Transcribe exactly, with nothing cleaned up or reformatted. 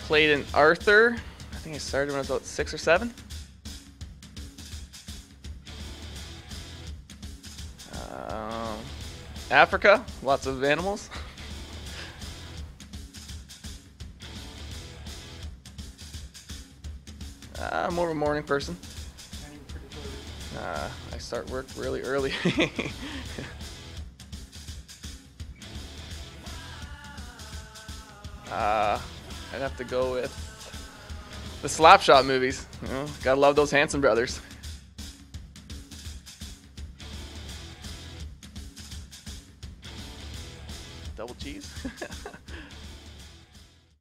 played in Arthur. I think I started when I was about six or seven. Um, Africa, lots of animals. uh, I'm more of a morning person. Uh, I start work really early. uh, I'd have to go with the Slapshot movies. You know, gotta love those Hanson brothers.